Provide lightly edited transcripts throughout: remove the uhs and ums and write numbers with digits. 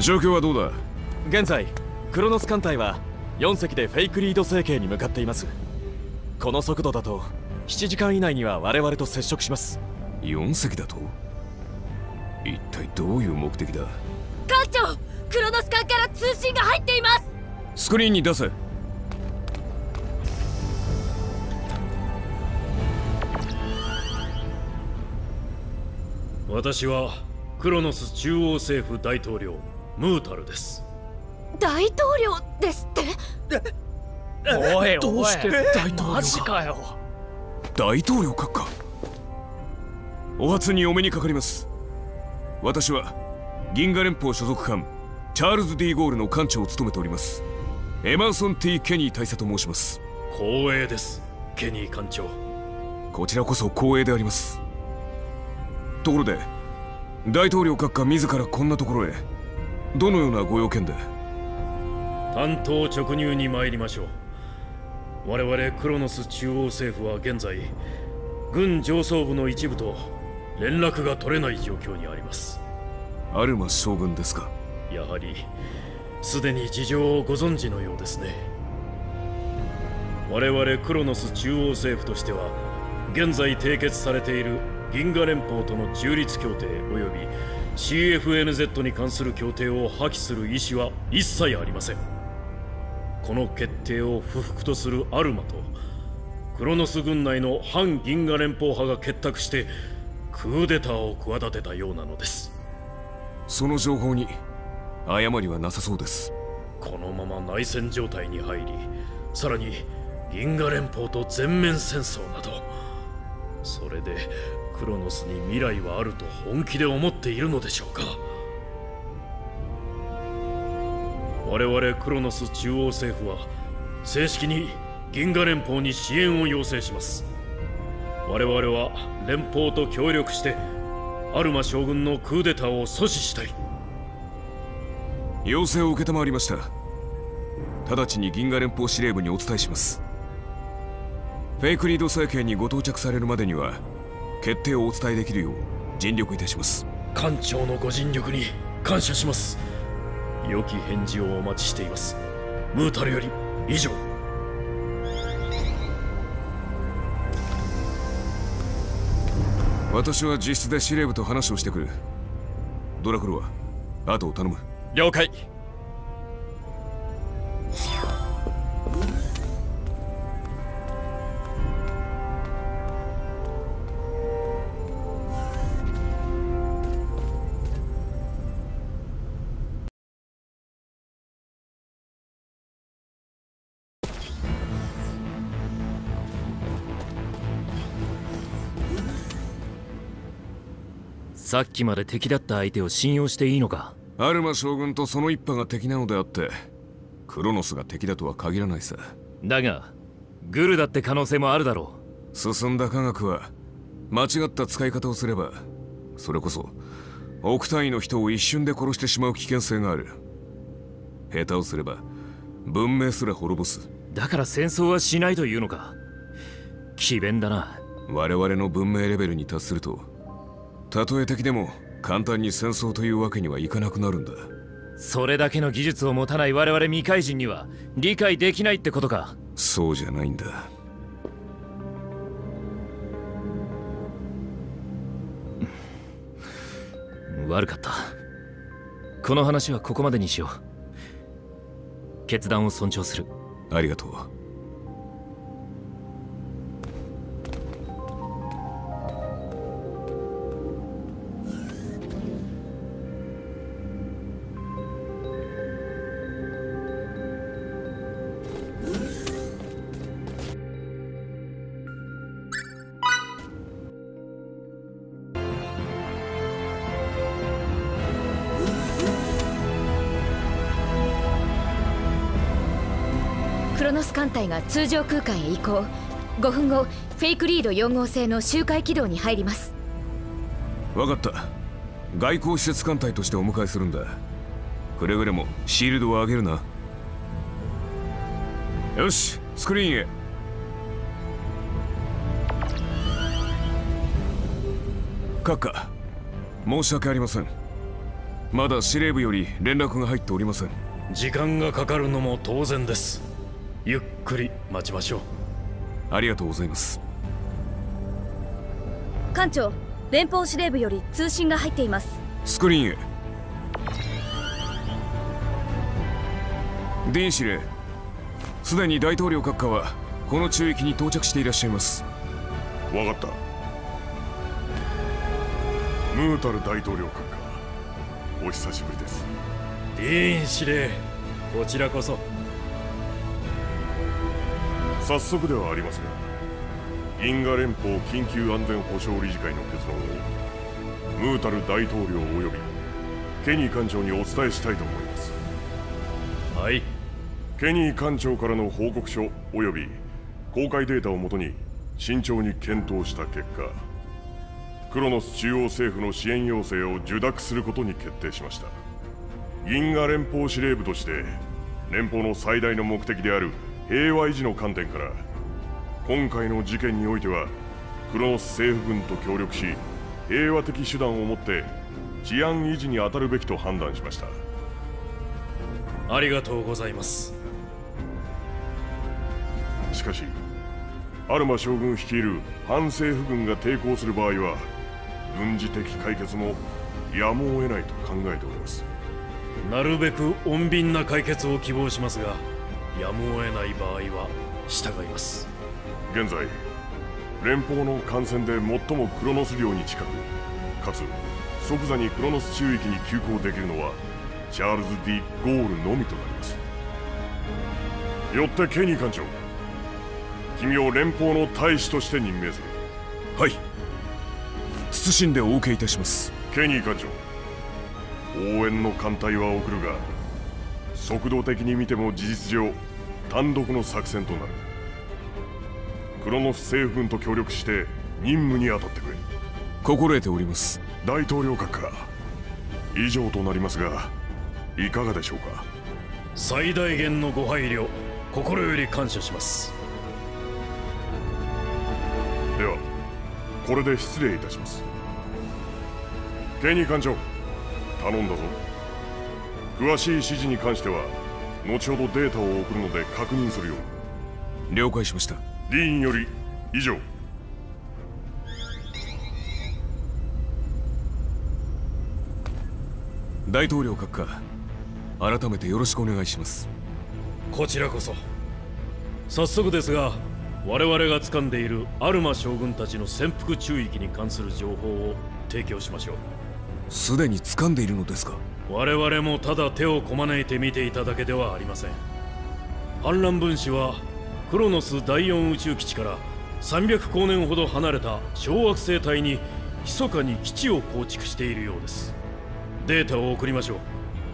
状況はどうだ？ 現在クロノス艦隊は4隻でフェイクリード星系に向かっています。この速度だと7時間以内には我々と接触します。 4隻だと？一体どういう目的だ？ 艦長、クロノス艦から通信が入っています。 スクリーンに出せ。 私はクロノス中央政府大統領ムータルです。 大統領ですって？ おいどうして大統領が？ マジかよ。 大統領閣下、お初にお目にかかります。私は銀河連邦所属艦チャールズ・D・ゴールの艦長を務めておりますエマーソン・ T ・ケニー大佐と申します。 光栄です、ケニー艦長。 こちらこそ光栄であります。ところで大統領閣下自らこんなところへどのようなご用件で？ 単刀直入に参りましょう。我々クロノス中央政府は現在軍上層部の一部と連絡が取れない状況にあります。 アルマ将軍ですか？ やはりすでに事情をご存知のようですね。我々クロノス中央政府としては現在締結されている銀河連邦との中立協定及び CFNZ に関する協定を破棄する意思は一切ありません。この決定を不服とするアルマとクロノス軍内の反銀河連邦派が結託してクーデターを企てたようなのです。 その情報に誤りはなさそうです。 このまま内戦状態に入り、さらに銀河連邦と全面戦争など、それでクロノスに未来はあると本気で思っているのでしょうか。我々クロノス中央政府は正式に銀河連邦に支援を要請します。我々は連邦と協力してアルマ将軍のクーデターを阻止したい。 要請を承りました。直ちに銀河連邦司令部にお伝えします。フェイクリード政権にご到着されるまでには決定をお伝えできるよう尽力いたします。 艦長のご尽力に感謝します。良き返事をお待ちしています。ムータルより以上。 私は実質で司令部と話をしてくる。ドラクロは後を頼む。 了解。 さっきまで敵だった相手を信用していいのか？ アルマ将軍とその一派が敵なのであってクロノスが敵だとは限らないさ。 だがグルだって可能性もあるだろう。進んだ科学は間違った使い方をすればそれこそ億単位の人を一瞬で殺してしまう危険性がある。下手をすれば文明すら滅ぼす。 だから戦争はしないというのか？詭弁だな。 我々の文明レベルに達するとたとえ敵でも簡単に戦争というわけにはいかなくなるんだ。 それだけの技術を持たない我々未開人には理解できないってことか？ そうじゃないんだ。 悪かった。この話はここまでにしよう。決断を尊重する。 ありがとう。 クロノス艦隊が通常空間へ移行。5分後、フェイクリード4号星の周回軌道に入ります。 分かった。外交施設艦隊としてお迎えするんだ。くれぐれもシールドを上げるな。よし、スクリーンへ。閣下、申し訳ありません。 まだ司令部より連絡が入っておりません。 時間がかかるのも当然です。ゆっくり待ちましょう。 ありがとうございます。 艦長、連邦司令部より通信が入っています。 スクリーンへ。ディーン司令、すでに大統領閣下はこの中域に到着していらっしゃいます。 分かった。ムータル大統領閣下、お久しぶりです。 ディーン司令、こちらこそ。 早速ではありますが、銀河連邦緊急安全保障理事会の結論をムータル大統領及びケニー艦長にお伝えしたいと思います。 はい。 ケニー艦長からの報告書及び公開データをもとに慎重に検討した結果、クロノス中央政府の支援要請を受諾することに決定しました。銀河連邦司令部として連邦の最大の目的である平和維持の観点から、今回の事件においてはクロノス政府軍と協力し、平和的手段をもって治安維持に当たるべきと判断しました。 ありがとうございます。 しかしアルマ将軍率いる反政府軍が抵抗する場合は、軍事的解決もやむを得ないと考えております。 なるべく穏便な解決を希望しますが、やむを得ない場合は従います。 現在連邦の艦船で最もクロノス領に近く、かつ即座にクロノス中域に急行できるのはチャールズ・ディ・ゴールのみとなります。よってケニー艦長、君を連邦の大使として任命する。 はい、謹んでお受けいたします。 ケニー艦長、応援の艦隊は送るが、速度的に見ても事実上単独の作戦となる。クロノス政府軍と協力して任務に当たってくれ。 心得ております。 大統領閣下、以上となりますがいかがでしょうか。 最大限のご配慮、心より感謝します。 ではこれで失礼いたします。ケニー艦長、頼んだぞ。詳しい指示に関しては後ほどデータを送るので確認するように。 了解しました。 ディーンより以上。 大統領閣下、改めてよろしくお願いします。 こちらこそ。早速ですが、我々が掴んでいるアルマ将軍たちの潜伏中域に関する情報を提供しましょう。 すでに掴んでいるのですか。 我々もただ手をこまねいて見ていただけではありません。反乱分子はクロノス第4宇宙基地から300光年ほど離れた小惑星帯に密かに基地を構築しているようです。データを送りましょう。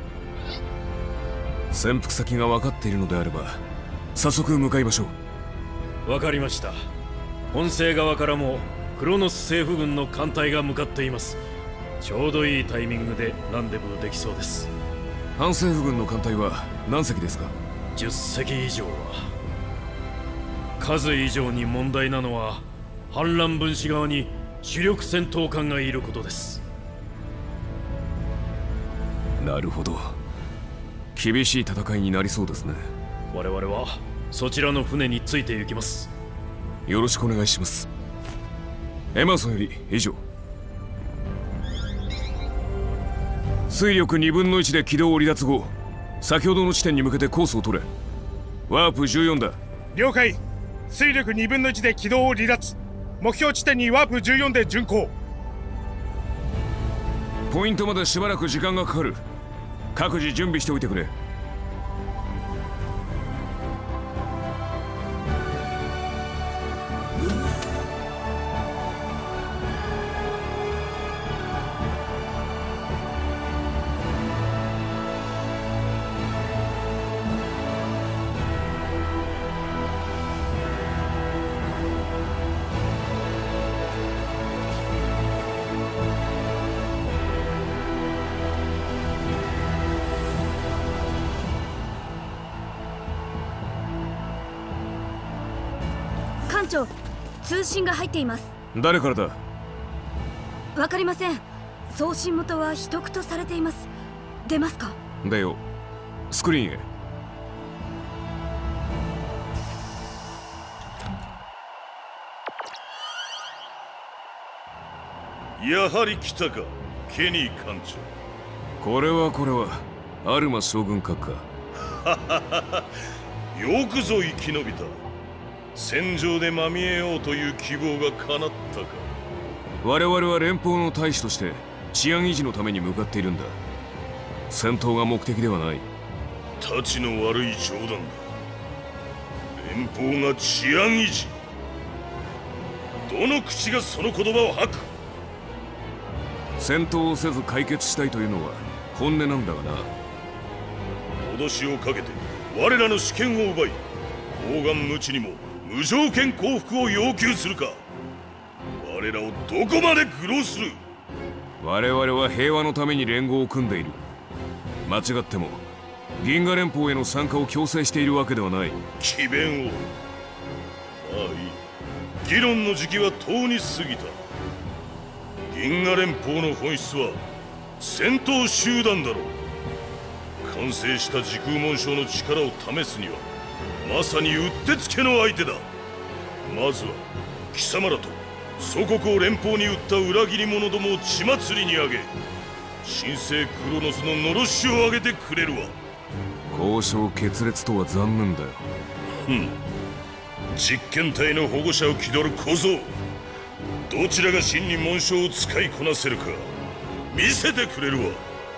潜伏先が分かっているのであれば早速向かいましょう。分かりました。本星側からもクロノス政府軍の艦隊が向かっています。ちょうどいいタイミングでランデブーできそうです。 反政府軍の艦隊は何隻ですか。 10隻以上は。数以上に問題なのは反乱分子側に主力戦闘艦がいることです。 なるほど、厳しい戦いになりそうですね。 我々はそちらの船について行きます。 よろしくお願いします。エマーソンより以上。推力2分の1で軌道を離脱後、先ほどの地点に向けてコースを取れ。ワープ14だ。 了解。推力2分の1で軌道を離脱。目標地点にワープ14で巡航。 ポイントまでしばらく時間がかかる。各自準備しておいてくれ。 艦長、通信が入っています。 誰からだ。 わかりません。送信元は秘匿とされています。 出ますか？ でよ、スクリーンへ。 やはり来たか、ケニー艦長。 これはアルマ将軍閣下。 よくぞ生き延びた。戦場でまみえようという希望が叶ったか。 我々は連邦の大使として治安維持のために向かっているんだ。戦闘が目的ではない。 たちの悪い冗談だ。連邦が治安維持。どの口がその言葉を吐く？ 戦闘をせず解決したいというのは本音なんだがな。 脅しをかけて我らの主権を奪い、砲丸無知にも無条件降伏を要求するか。我らをどこまで愚弄する？ 我々は平和のために連合を組んでいる。間違っても銀河連邦への参加を強制しているわけではない。 詭弁を。まあいい。議論の時期はとうに過ぎた。銀河連邦の本質は戦闘集団だろう。完成した時空紋章の力を試すにはまさにうってつけの相手だ。まずは貴様らと祖国を連邦に売った裏切り者どもを血祭りに上げ、神聖クロノスののろしを上げてくれるわ。 交渉決裂とは残念だよ。 実験体の保護者を気取る小僧。どちらが真に紋章を使いこなせるか見せてくれるわ。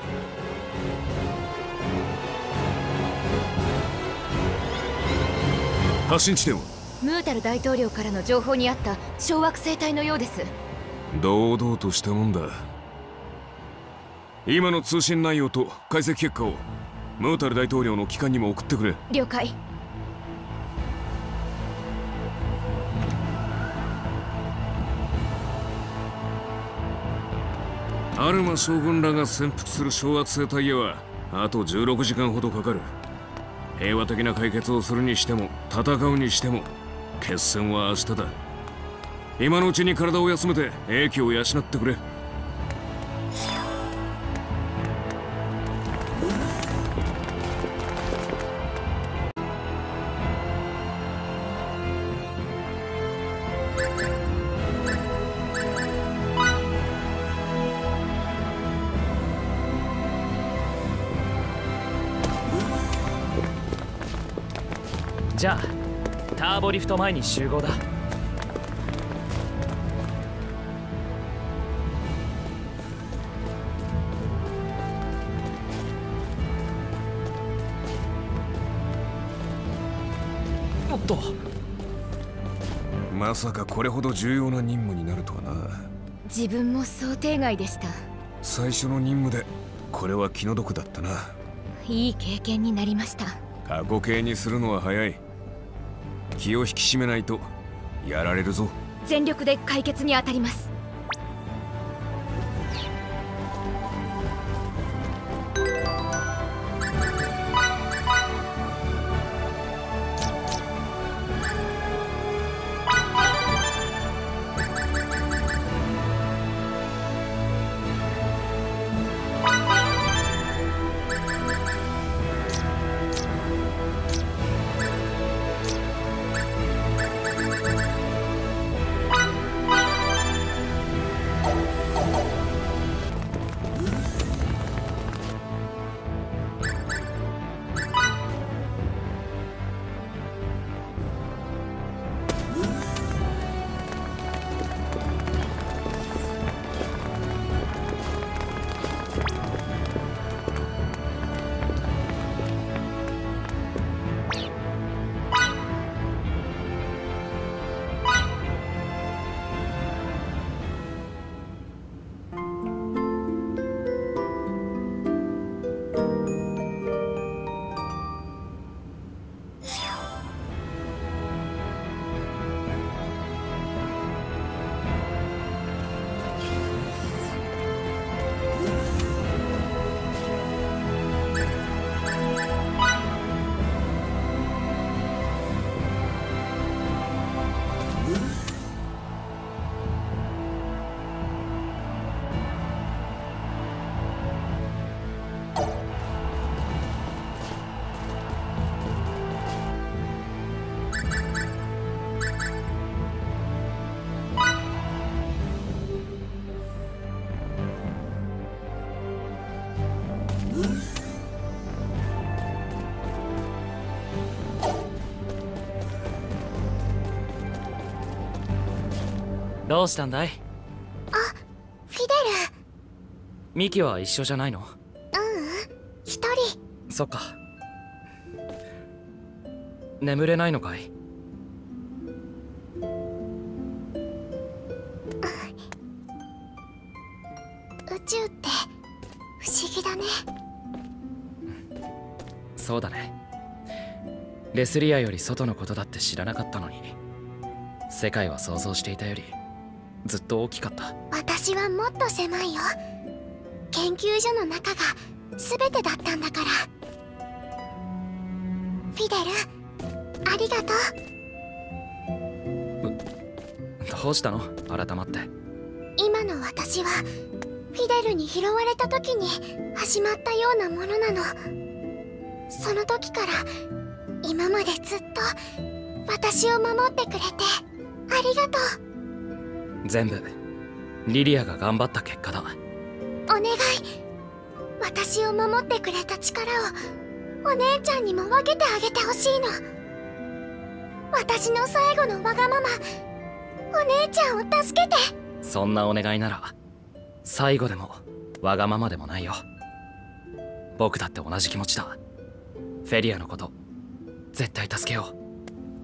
発信地点は？ ムータル大統領からの情報にあった小惑星帯のようです。 堂々としたもんだ。今の通信内容と解析結果をムータル大統領の機関にも送ってくれ。 了解。 アルマ将軍らが潜伏する小惑星帯へはあと16時間ほどかかる。平和的な解決をするにしても戦うにしても決戦は明日だ。今のうちに体を休めて英気を養ってくれ。 じゃあターボリフト前に集合だ。おっと、 まさかこれほど重要な任務になるとはな。 自分も想定外でした。 最初の任務でこれは気の毒だったな。 いい経験になりました。 過去形にするのは早い。気を引き締めないとやられるぞ。 全力で解決に当たります。 どうしたんだい？ あ、フィデル。 ミキは一緒じゃないの？ 一人。 そっか。眠れないのかい？ 宇宙って不思議だね。 そうだね。レスリアより外のことだって知らなかったのに、世界は想像していたよりずっと大きかった。 私はもっと狭いよ。研究所の中が全てだったんだから。フィデル、ありがとう。 どうしたの？改まって。 今の私はフィデルに拾われた時に始まったようなものなの。その時から今までずっと私を守ってくれてありがとう。 全部リリアが頑張った結果だ。 お願い、私を守ってくれた力をお姉ちゃんにも分けてあげてほしいの。私の最後のわがまま、お姉ちゃんを助けて。 そんなお願いなら最後でもわがままでもないよ。僕だって同じ気持ちだ。フェリアのこと絶対助けよう。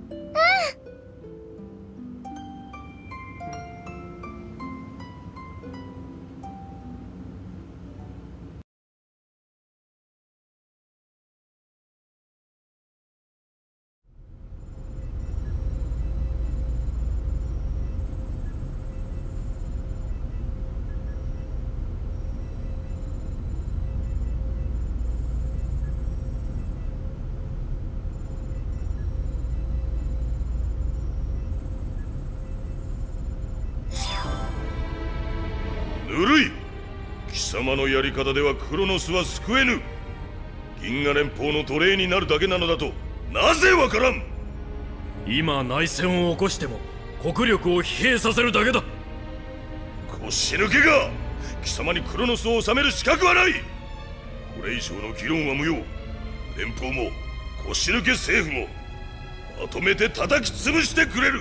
ぬるい。貴様のやり方ではクロノスは救えぬ。銀河連邦の奴隷になるだけなのだとなぜわからん。 今内戦を起こしても国力を疲弊させるだけだ。 腰抜けが。貴様にクロノスを治める資格はない。これ以上の議論は無用。連邦も腰抜け政府もまとめて叩き潰してくれる。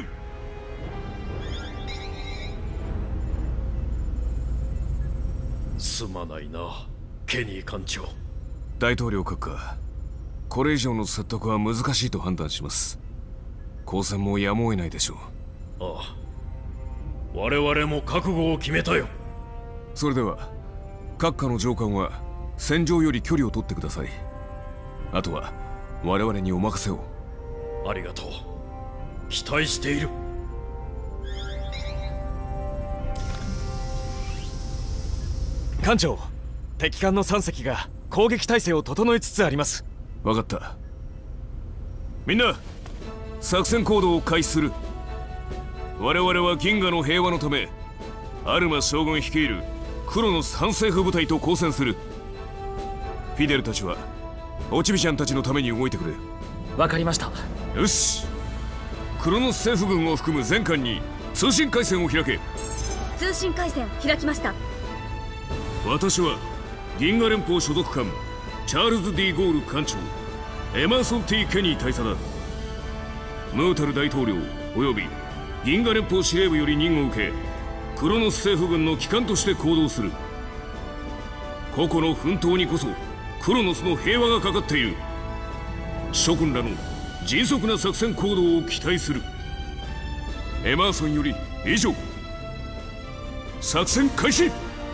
すまないな、ケニー艦長。 大統領閣下、これ以上の説得は難しいと判断します。交戦もやむを得ないでしょう。 ああ、我々も覚悟を決めたよ。 それでは閣下の上官は戦場より距離を取ってください。あとは我々にお任せを。 ありがとう。期待している。 艦長、敵艦の3隻が攻撃態勢を整えつつあります。 分かった。みんな作戦行動を開始する。我々は銀河の平和のためアルマ将軍率いるクロノス反政府部隊と交戦する。フィデルたちはオチビシャンたちのために動いてくれ。 わかりました。 よし、クロノス政府軍を含む全艦に通信回線を開け。 通信回線開きました。 私は銀河連邦所属艦チャールズ・D・ゴール艦長エマーソン・ T ・ケニー大佐だ。ムータル大統領および銀河連邦司令部より任を受け、クロノス政府軍の機関として行動する。個々の奮闘にこそクロノスの平和がかかっている。諸君らの迅速な作戦行動を期待する。エマーソンより以上。作戦開始。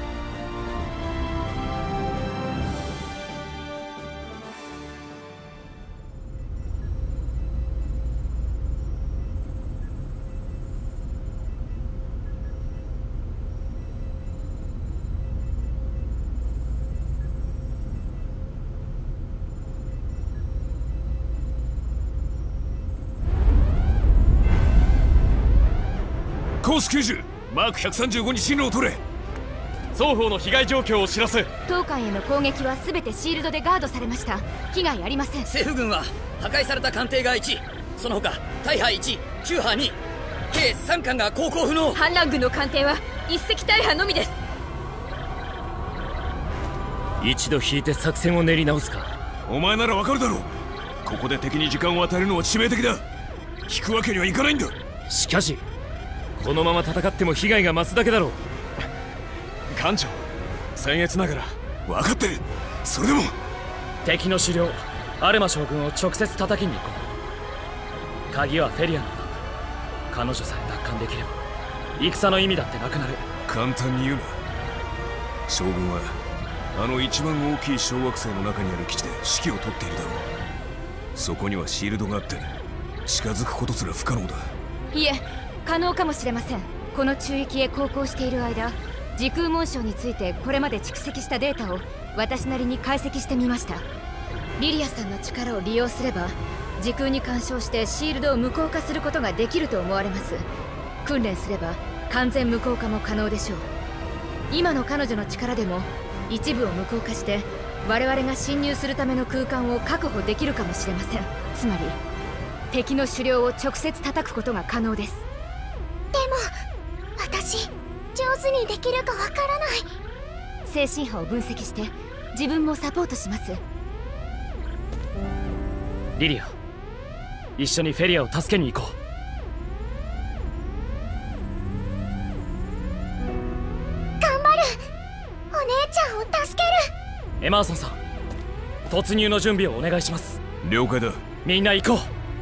コース90マーク135に進路を取れ。 双方の被害状況を知らせ。 当艦への攻撃は全てシールドでガードされました。被害ありません。 政府軍は破壊された艦艇が1、その他大破1、中破2、計3艦が航行不能。 反乱軍の艦艇は1隻大破のみです。 一度引いて作戦を練り直すか。 お前ならわかるだろう。ここで敵に時間を与えるのは致命的だ。引くわけにはいかないんだ。 しかしこのまま戦っても被害が増すだけだろう。艦長、僭越ながら。 分かってる。それでも敵の首領アルマ将軍を直接叩きに行こう。鍵はフェリアなんだ。彼女さえ奪還できれば戦の意味だってなくなる。 簡単に言うな。将軍はあの一番大きい小惑星の中にある基地で指揮を執っているだろう。そこにはシールドがあって近づくことすら不可能だ。 いえ、可能かもしれません。この中域へ航行している間、時空紋章についてこれまで蓄積したデータを私なりに解析してみました。リリアさんの力を利用すれば時空に干渉してシールドを無効化することができると思われます。訓練すれば完全無効化も可能でしょう。今の彼女の力でも一部を無効化して我々が侵入するための空間を確保できるかもしれません。つまり敵の首領を直接叩くことが可能です。 でも私上手にできるかわからない。 精神波を分析して自分もサポートします。 リリア、一緒にフェリアを助けに行こう。 頑張る。お姉ちゃんを助ける。 エマーソンさん、突入の準備をお願いします。 了解だ。 みんな行こう。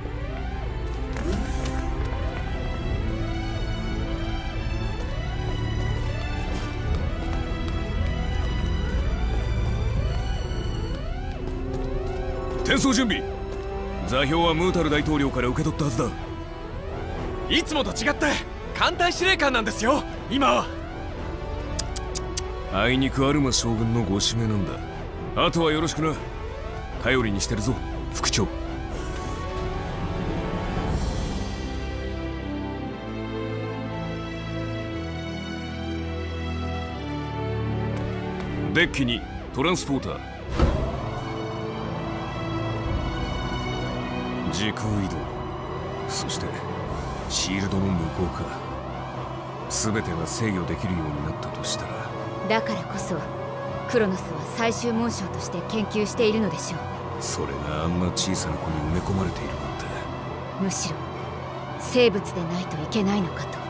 転送準備。座標はムータル大統領から受け取ったはずだ。 いつもと違って艦隊司令官なんですよ今は。 あいにくアルマ将軍のご指名なんだ。あとはよろしくな。頼りにしてるぞ副長。デッキにトランスポーター。時空移動、そしてシールドの無効化、全てが制御できるようになったとしたら。 だからこそクロノスは最終紋章として研究しているのでしょう。 それがあんな小さな子に埋め込まれているなんて。 むしろ生物でないといけないのかと。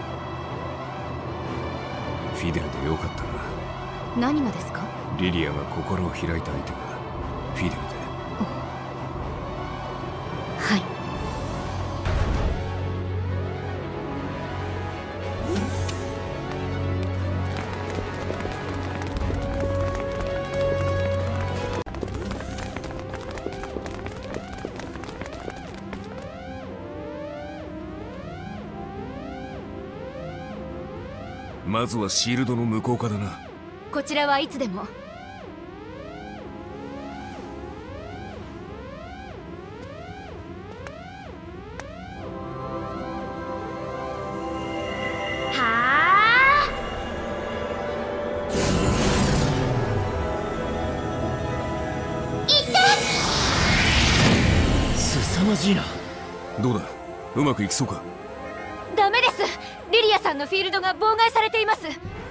フィデルでよかったな。 何がですか？ リリアが心を開いた相手がフィデルで。 はい。 まずはシールドの無効化だな。 こちらはいつでも。 凄まじいな。 どうだ、うまくいきそうか？ ダメです。リリアさんのフィールドが妨害されています。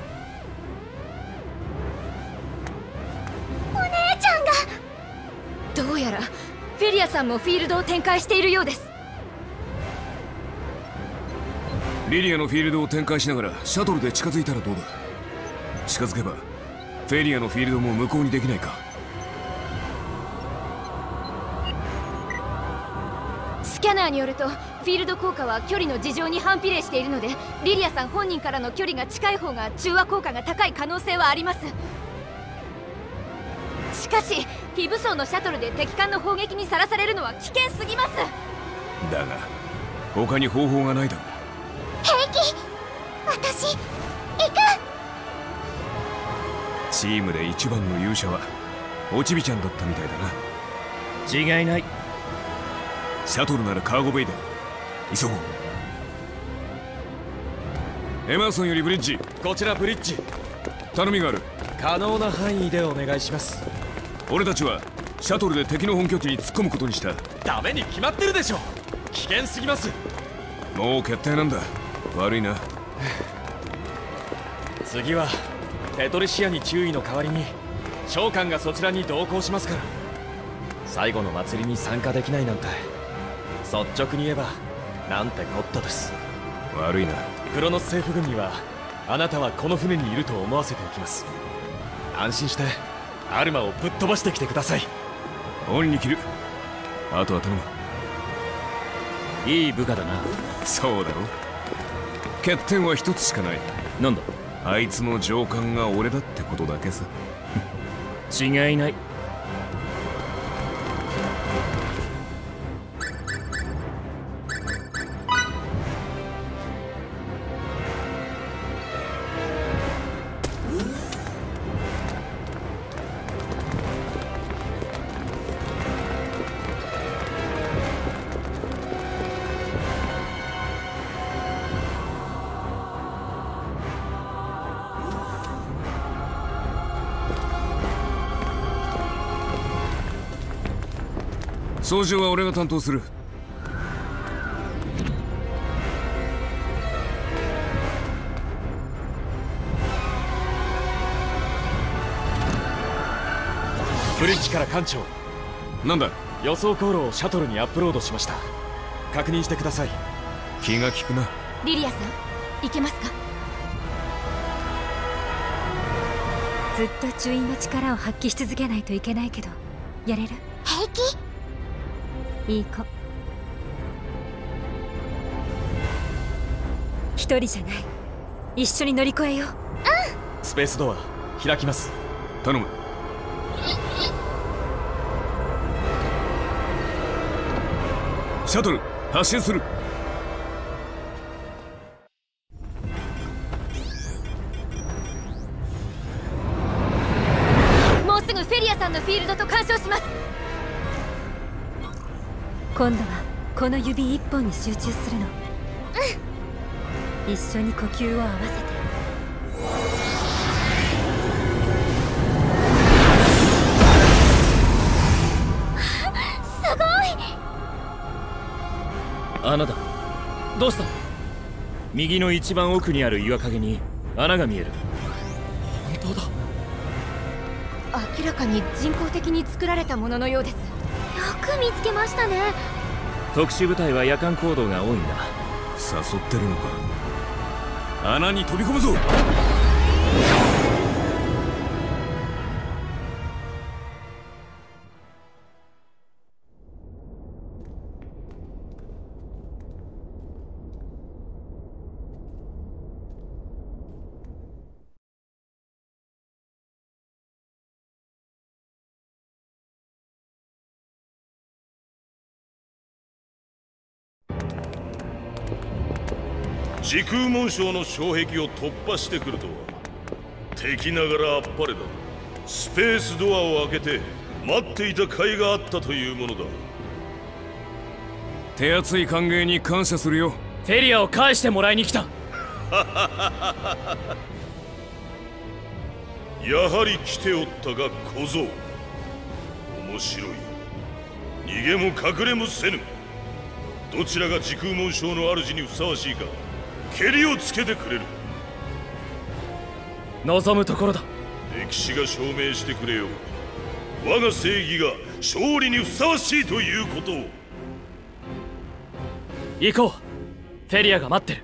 お姉ちゃんが。 どうやらフェリアさんもフィールドを展開しているようです。 リリアのフィールドを展開しながらシャトルで近づいたらどうだ？近づけばフェリアのフィールドも無効にできないか？ スキャナーによるとフィールド効果は距離の事情に反比例しているので、リリアさん本人からの距離が近い方が中和効果が高い可能性はあります。しかし非武装のシャトルで敵艦の砲撃にさらされるのは危険すぎます。 だが他に方法がないだろう。 平気、私行く。 チームで一番の勇者はおちびちゃんだったみたいだな。 違いない。 シャトルならカーゴベイで急ごう。エマーソンよりブリッジ。 こちらブリッジ。 頼みがある。 可能な範囲でお願いします。 俺たちはシャトルで敵の本拠地に突っ込むことにした。 ダメに決まってるでしょ。危険すぎます。 もう決定なんだ。悪いな。 次はペトリシアに注意の代わりに召喚がそちらに同行しますから。最後の祭りに参加できないなんて率直に言えばなんてこったです。 悪いな。 クロノス政府軍にはあなたはこの船にいると思わせておきます。安心してアルマをぶっ飛ばしてきてください。 恩に着る。あとは頼む。 いい部下だな。 そうだろ。欠点は一つしかない。 なんだ。 あいつの上官が俺だってことだけさ。 違いない。 操縦は俺が担当する。 ブリッジから艦長。 なんだ。 予想航路をシャトルにアップロードしました。確認してください。 気が利くな。 リリアさん、行けますか？ ずっと注意の力を発揮し続けないといけないけど、やれる？ 平気？ いい子。一人じゃない。一緒に乗り越えよう。 スペースドア開きます。 頼む。シャトル発進する。 もうすぐフェリアさんのフィールドと干渉します。 今度はこの指一本に集中するの。一緒に呼吸を合わせて。 すごい。 穴だ。どうした？右の一番奥にある岩陰に穴が見える。 本当だ。 明らかに人工的に作られたもののようです。よく見つけましたね。 特殊部隊は夜間行動が多いんだ。 誘ってるのか。穴に飛び込むぞ。 時空紋章の障壁を突破してくるとは敵ながらあっぱれだ。スペースドアを開けて待っていた甲斐があったというものだ。 手厚い歓迎に感謝するよ。 フェリアを返してもらいに来た。 やはり来ておったが小僧。面白い。逃げも隠れもせぬ。どちらが時空紋章の主にふさわしいかけりをつけてくれる。 望むところだ。 歴史が証明してくれよ。我が正義が勝利にふさわしいということを。 行こう。フェリアが待ってる。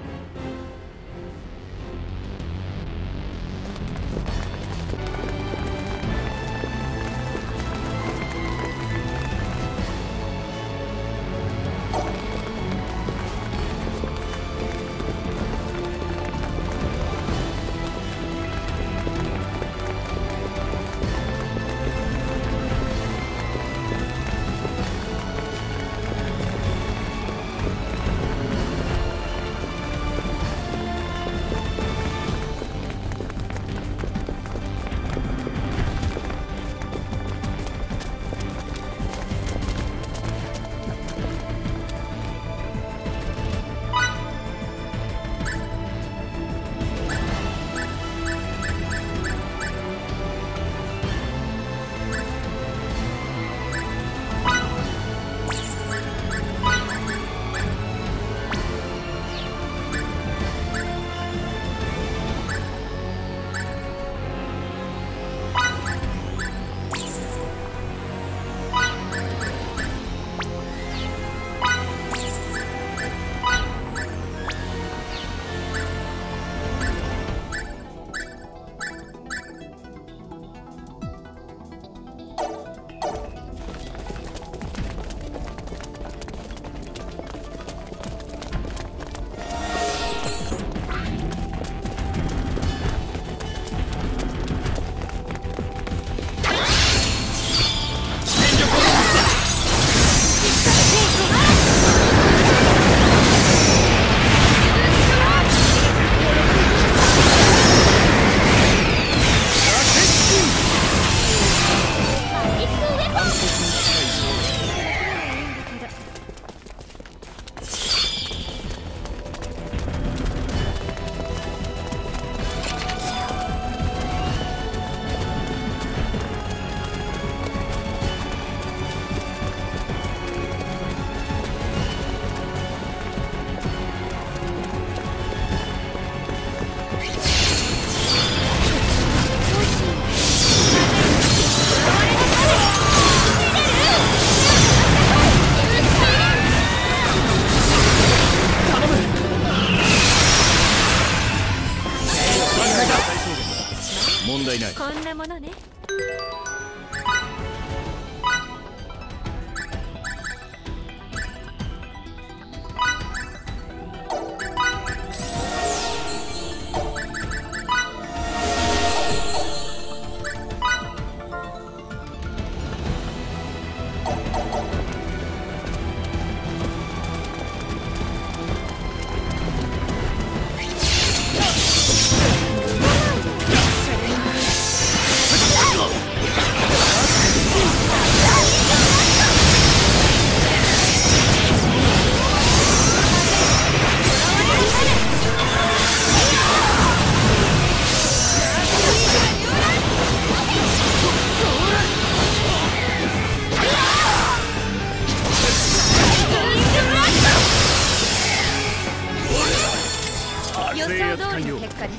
題ない。 こんなものね。 予想通りの結果です。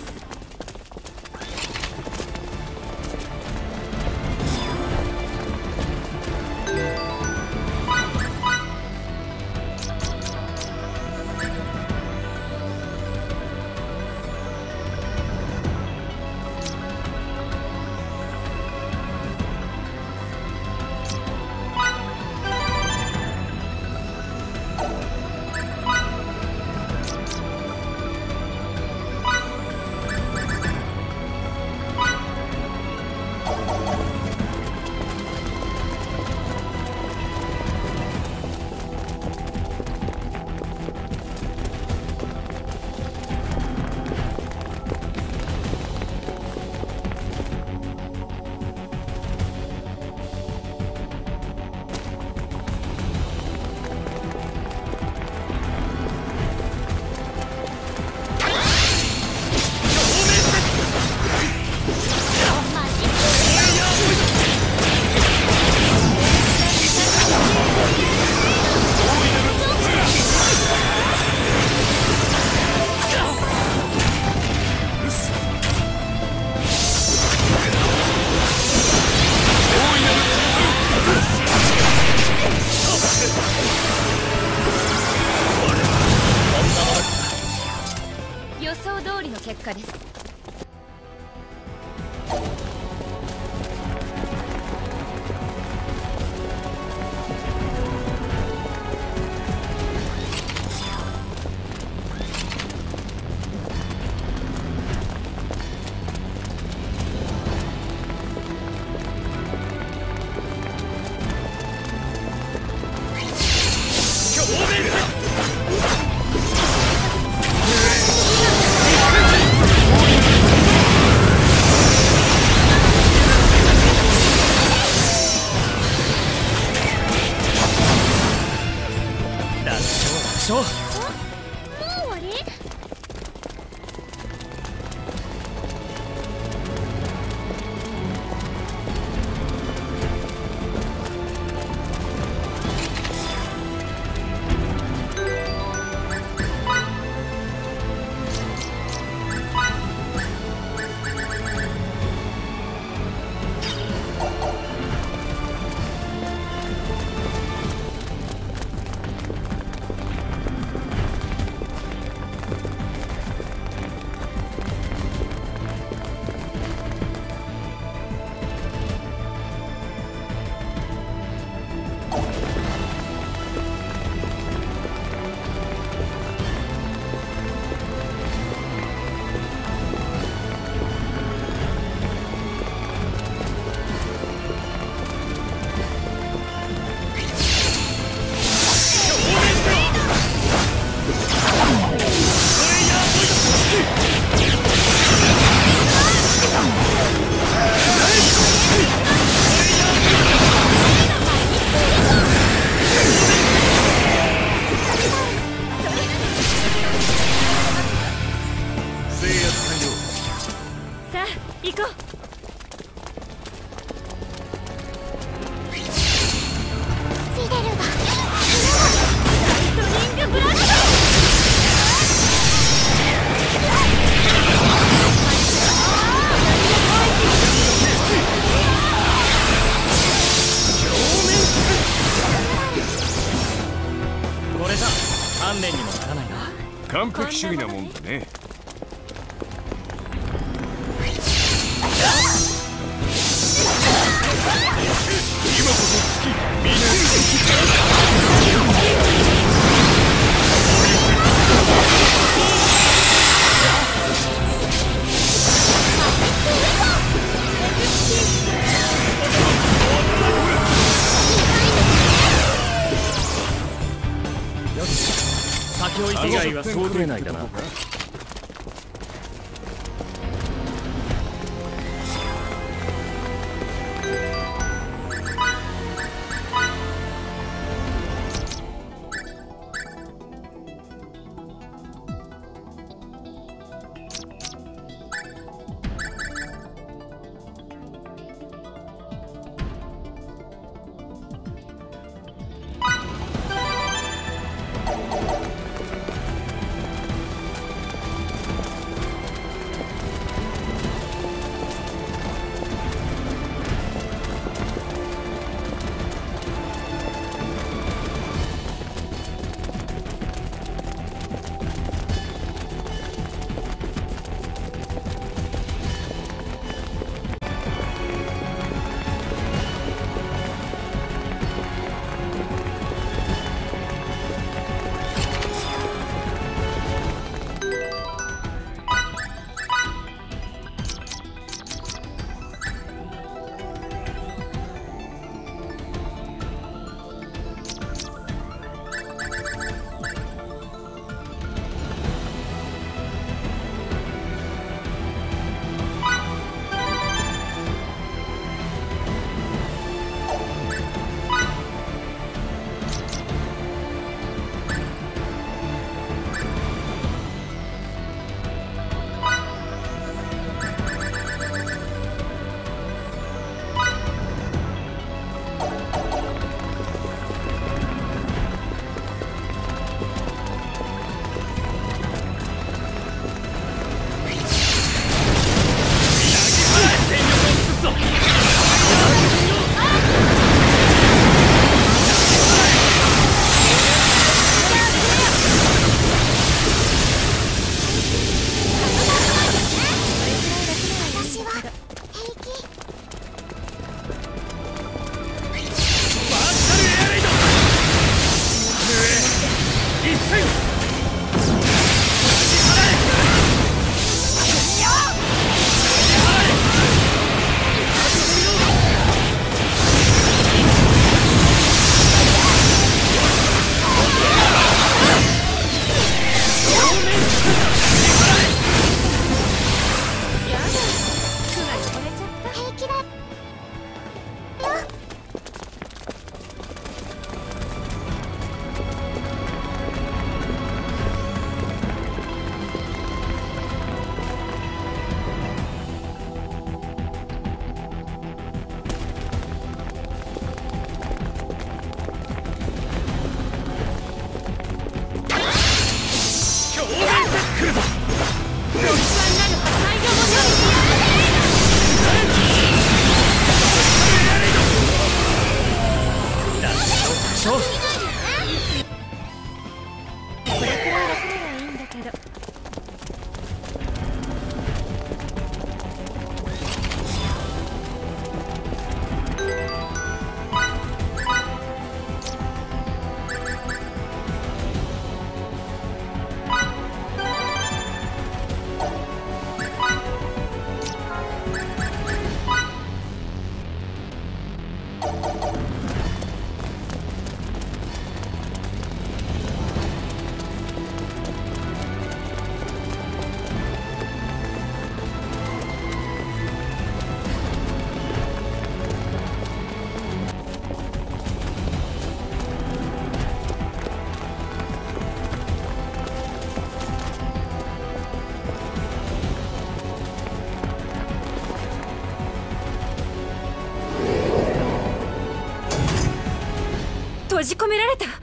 予想通りの結果です。 もう終わり？ さあ行こう。 フィデルがライトニングブラスト。 これじゃ鍛錬にもならないな。 完璧主義なもんだね。 今こそ月見抜先を急がいは想定内だな。 閉じ込められた。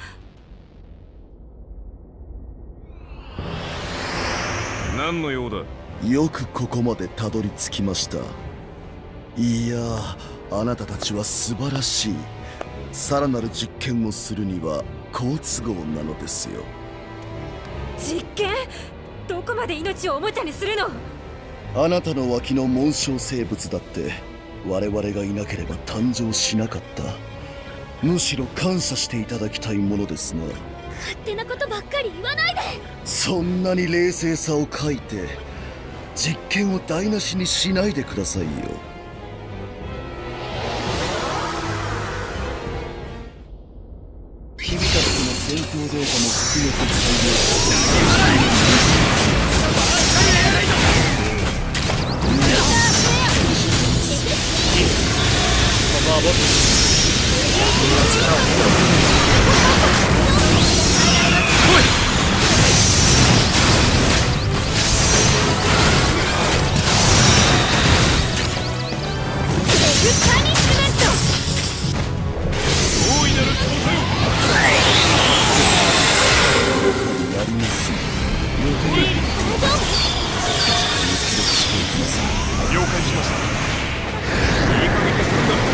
何の用だ。 よくここまでたどり着きました。いやー、あなたたちは素晴らしい。さらなる実験をするには好都合なのですよ。 実験？どこまで命をおもちゃにするの？ あなたの脇の紋章生物だって我々がいなければ誕生しなかった。むしろ感謝していただきたいものですが。 勝手なことばっかり言わないで。 そんなに冷静さを欠いて実験を台無しにしないでくださいよ。君たちの戦闘データも含めて了解しました。いい加減にするんだ。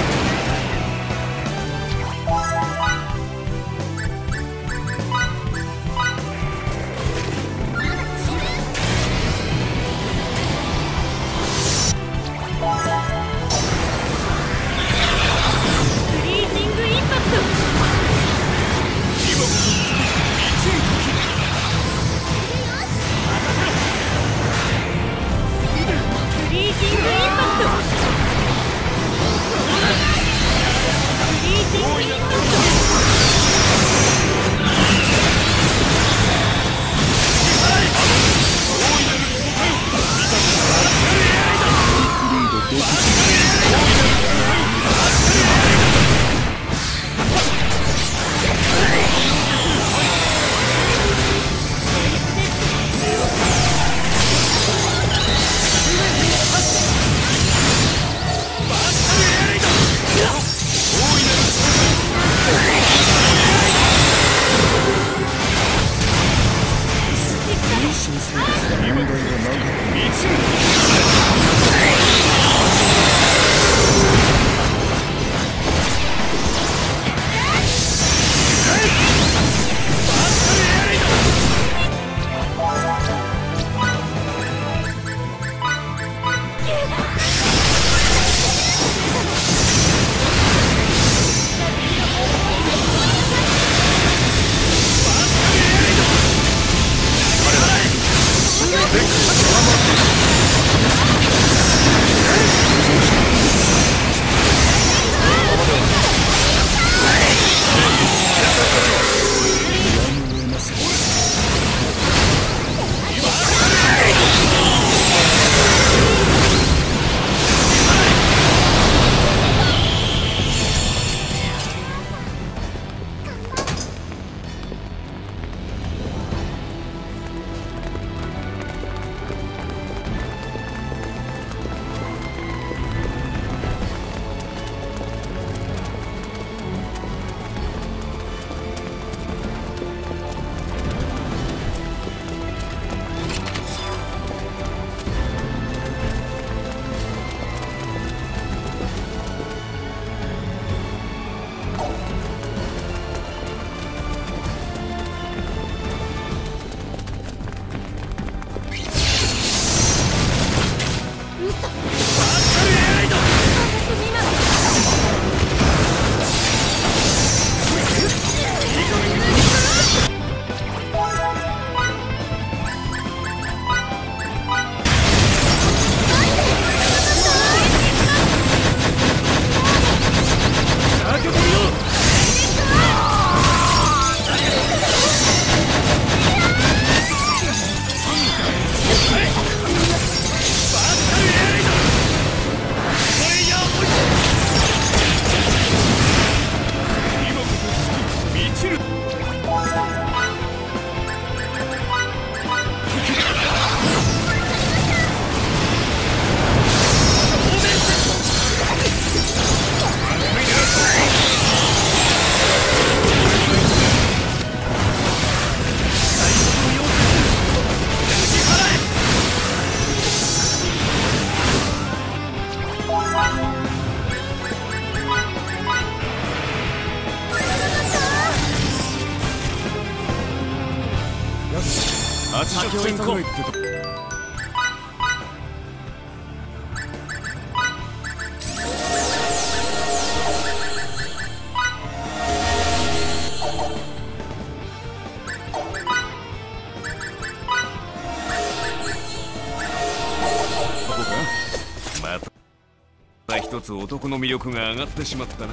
先を急ごう。 一つ男の魅力が上がってしまったな。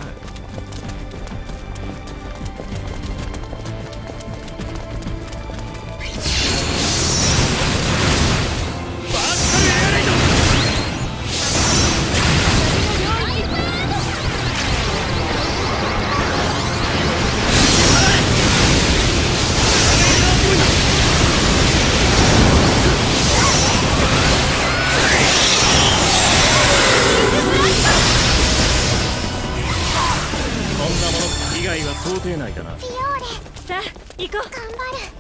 想定内だな。 フィオーレ、 さあ行こう。 頑張る。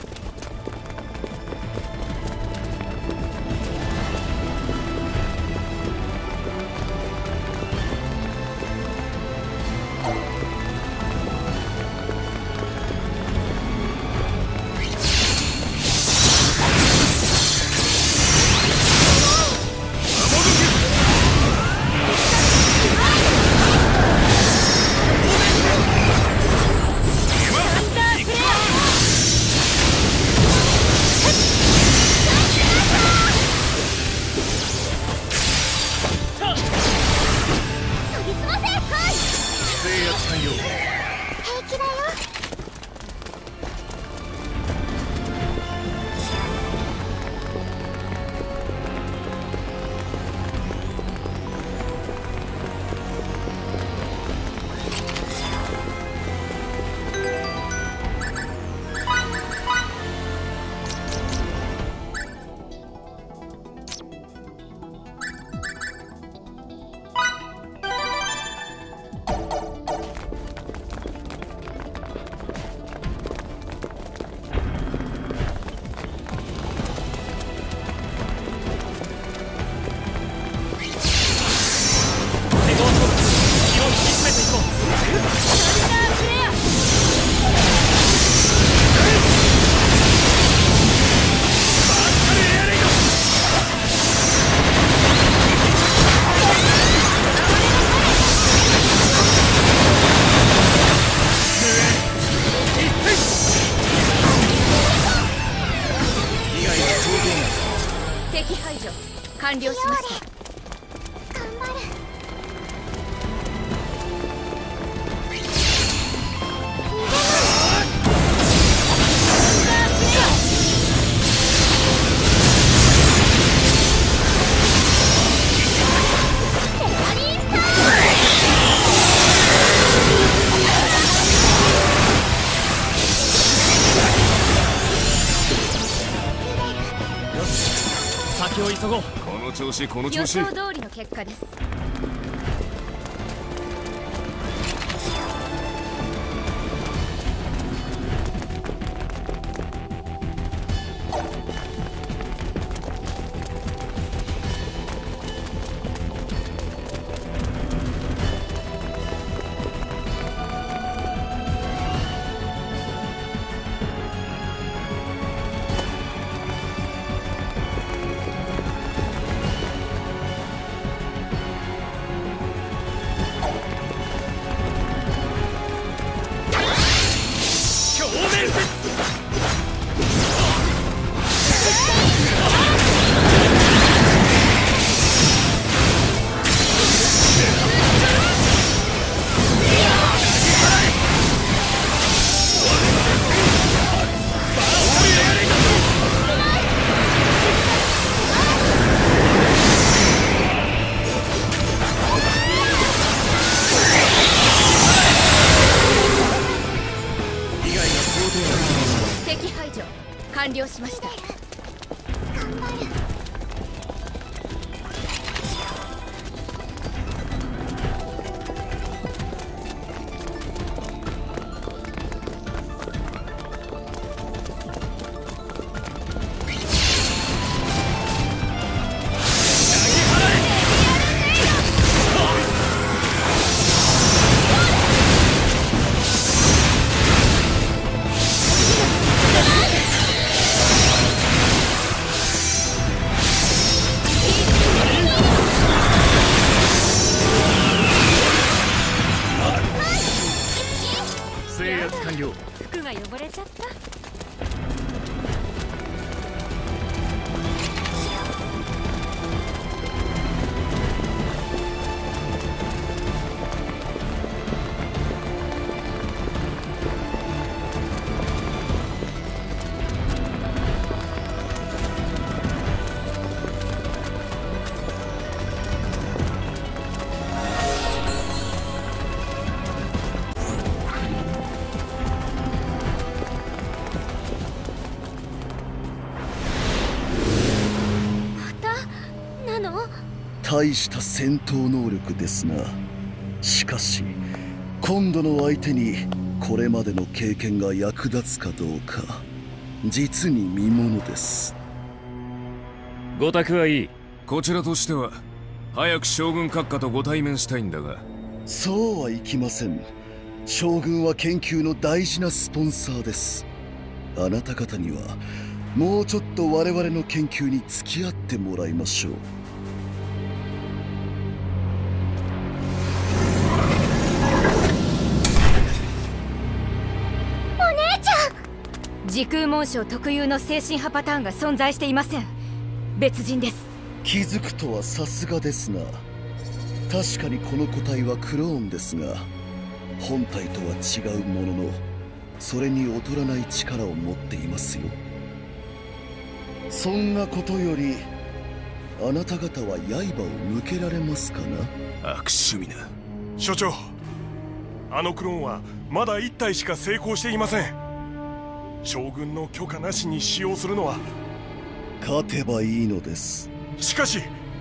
敵排除完了しました。 頑張る。 先を急ごう。 この調子この調子。 予想通りの結果です。敵排除完了しました。 頑張る。 大した戦闘能力ですが、しかし今度の相手にこれまでの経験が役立つかどうか実に見ものです。 ご託はいい。 こちらとしては早く将軍閣下とご対面したいんだが。 そうはいきません。将軍は研究の大事なスポンサーです。あなた方にはもうちょっと我々の研究に付き合ってもらいましょう。 お姉ちゃん。 時空紋章特有の精神波パターンが存在していません。別人です。 気づくとはさすがですな。確かにこの個体はクローンですが、本体とは違うもののそれに劣らない力を持っていますよ。そんなことよりあなた方は刃を向けられますかな。 悪趣味な。 所長、あのクローンはまだ1体しか成功していません。将軍の許可なしに使用するのは。 勝てばいいのです。 しかし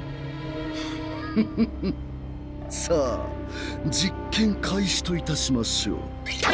さあ実験開始といたしましょう。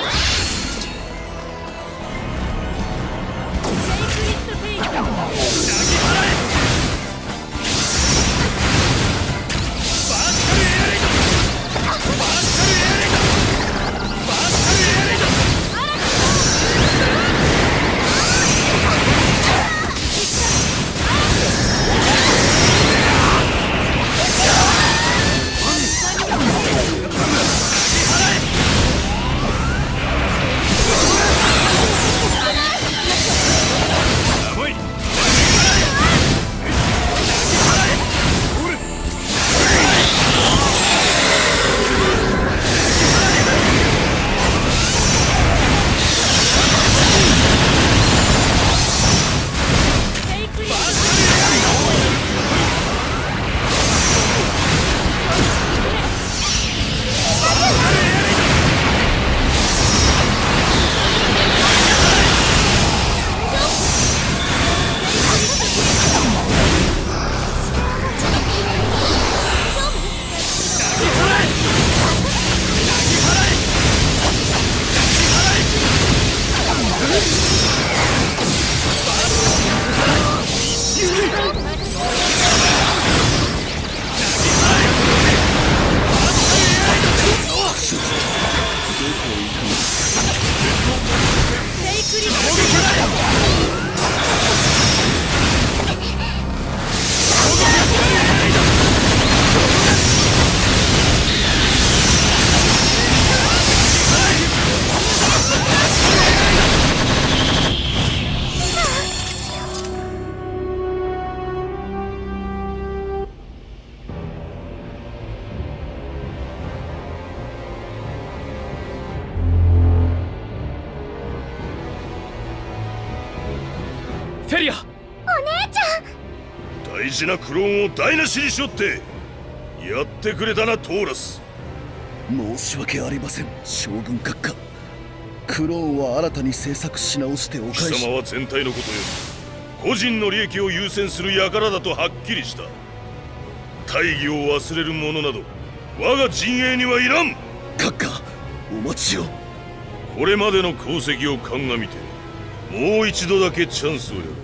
フェリア。お姉ちゃん。大事なクローンを台無しにしろってやってくれたなトーラス。 申し訳ありません将軍閣下。クローンは新たに製作し直してお返し。 貴様は全体のことより個人の利益を優先する輩だとはっきりした。大義を忘れる者など我が陣営にはいらん。 閣下お待ちを。 これまでの功績を鑑みてもう一度だけチャンスをやろう。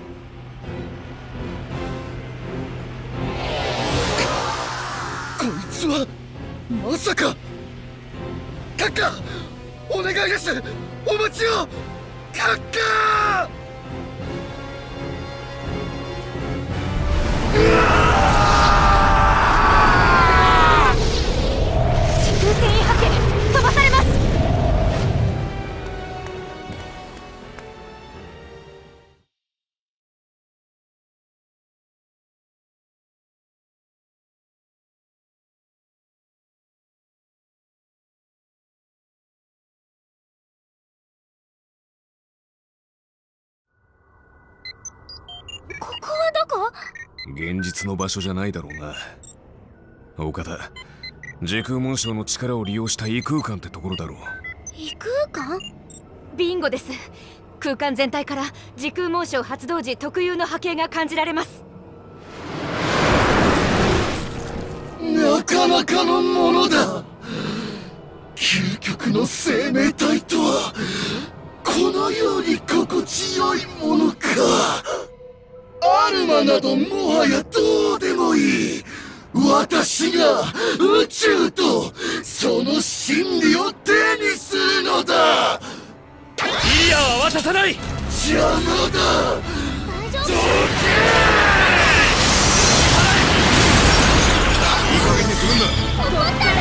こいつはまさか。閣下お願いです。お待ちを閣下。 時空転移波形飛ばされます。 ここはどこ？ 現実の場所じゃないだろうな。岡田、時空紋章の力を利用した異空間ってところだろう。 異空間？ ビンゴです。空間全体から時空紋章発動時特有の波形が感じられます。 なかなかのものだ。究極の生命体とはこのように心地よいものか。アルマなどもはやどうでもいい。私が宇宙とその真理を手にするのだ。 リリアは渡さない。 邪魔だ。どけ。 いい加減にするんだ。 終わったんだから。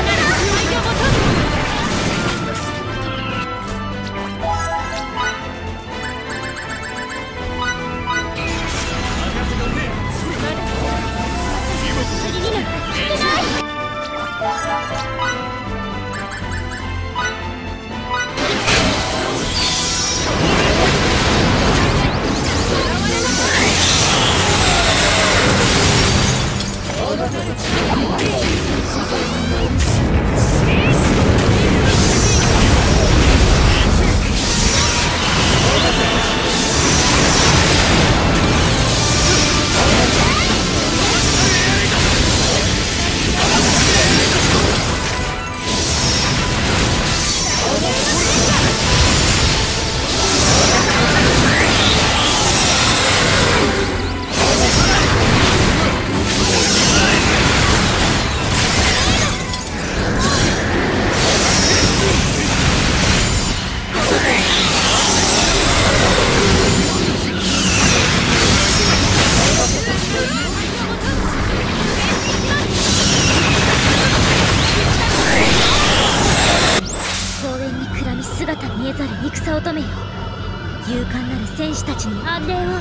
戦乙女よ、勇敢なる戦士たちに安寧を。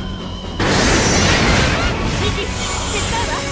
リキ、手伝うわ。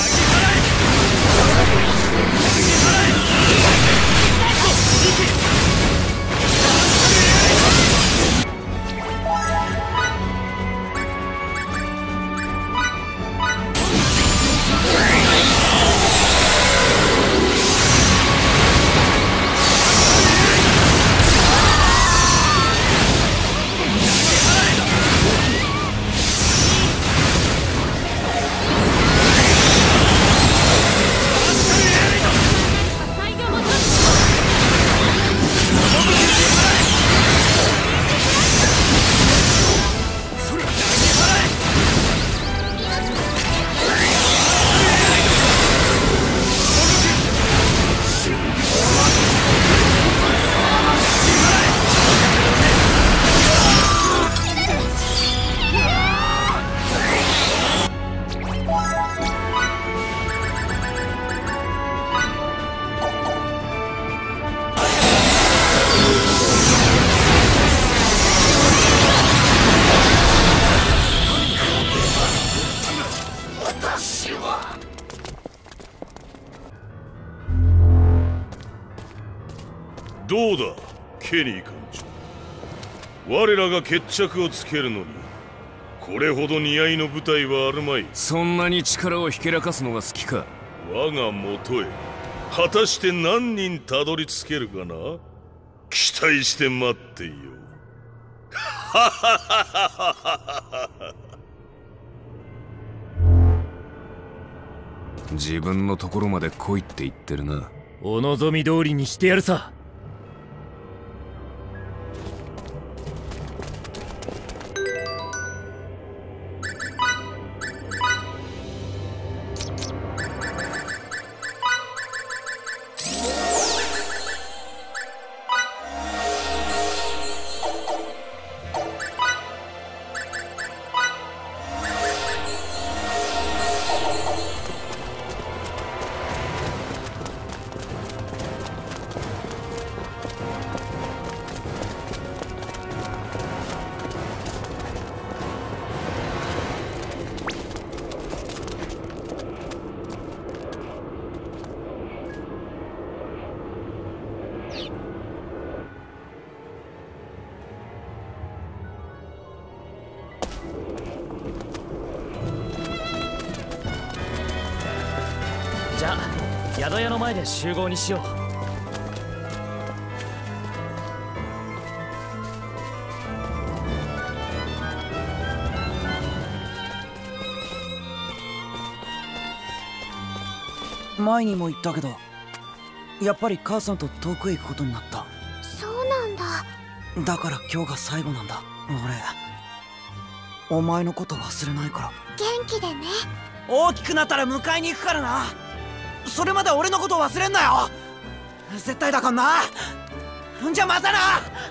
どうだケニー艦長、我らが決着をつけるのにこれほど似合いの部隊はあるまい。 そんなに力をひけらかすのが好きか。 我が元へ果たして何人たどり着けるかな。期待して待っていよう。 自分のところまで来いって言ってるな。 お望み通りにしてやるさ。 じゃあ宿屋の前で集合にしよう。 前にも言ったけど、やっぱり母さんと遠くへ行くことになった。 そうなんだ。 だから今日が最後なんだ。俺お前のこと忘れないから。 元気でね。 大きくなったら迎えに行くからな。それまで俺のこと忘れんなよ。絶対だからな。じゃあまたな。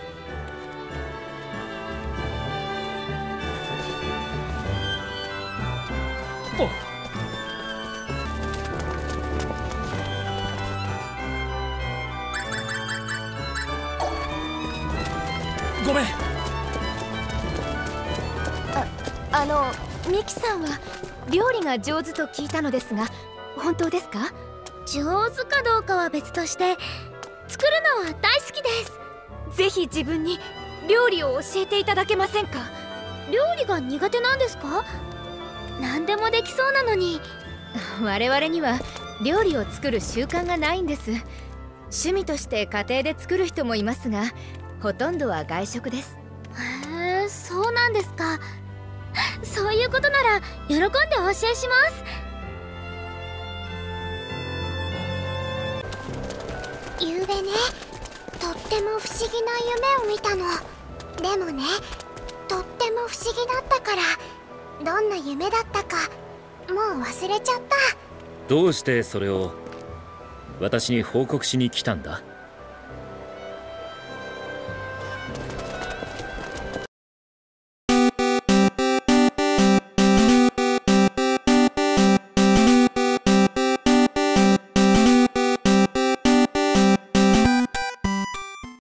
ごめん。 ミキさんは料理が上手と聞いたのですが、本当ですか？ 上手かどうかは別として、作るのは大好きです。 ぜひ自分に料理を教えていただけませんか？ 料理が苦手なんですか？何でもできそうなのに。 我々には料理を作る習慣がないんです。趣味として家庭で作る人もいますが、ほとんどは外食です。 へえ、そうなんですか。そういうことなら喜んでお教えします。 ゆうべね、とっても不思議な夢を見たの。でもね、とっても不思議だったから、どんな夢だったかもう忘れちゃった。 どうしてそれを私に報告しに来たんだ？